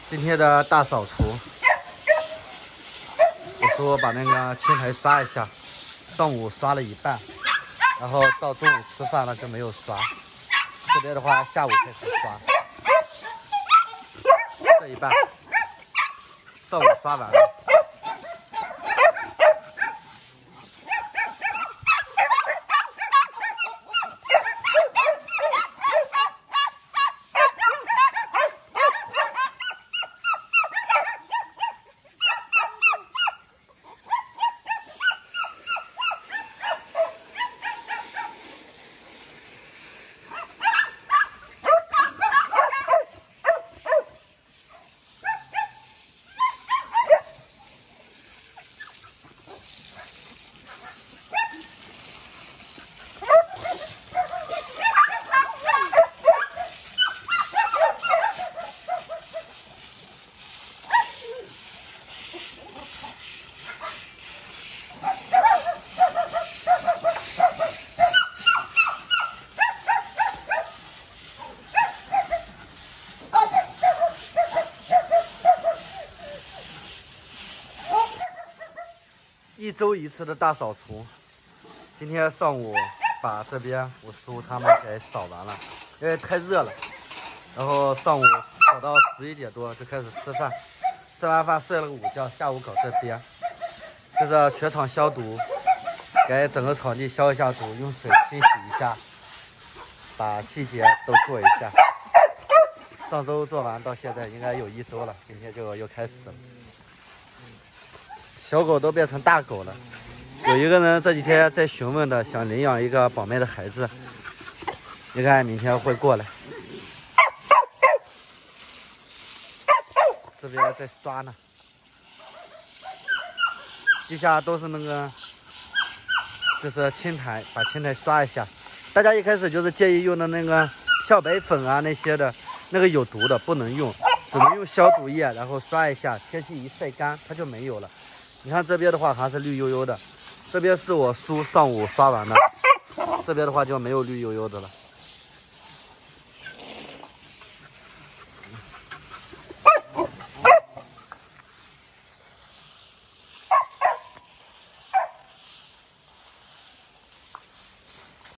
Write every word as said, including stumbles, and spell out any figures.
今天的大扫除，我说把那个青苔刷一下，上午刷了一半，然后到中午吃饭了就没有刷。这边的话，下午开始刷，这一半，上午刷完了。 一周一次的大扫除，今天上午把这边我叔他们给扫完了，因为太热了。然后上午扫到十一点多就开始吃饭，吃完饭睡了个午觉，下午搞这边，就是全场消毒，给整个场地消一下毒，用水清洗一下，把细节都做一下。上周做完到现在应该有一周了，今天就又开始了。 小狗都变成大狗了。有一个人这几天在询问的，想领养一个宝妹的孩子，应该明天会过来。这边在刷呢，地下都是那个，就是青苔，把青苔刷一下。大家一开始就是建议用的那个漂白粉啊那些的，那个有毒的不能用，只能用消毒液，然后刷一下，天气一晒干它就没有了。 你看这边的话还是绿油油的，这边是我叔上午刷完的，这边的话就没有绿油油的了。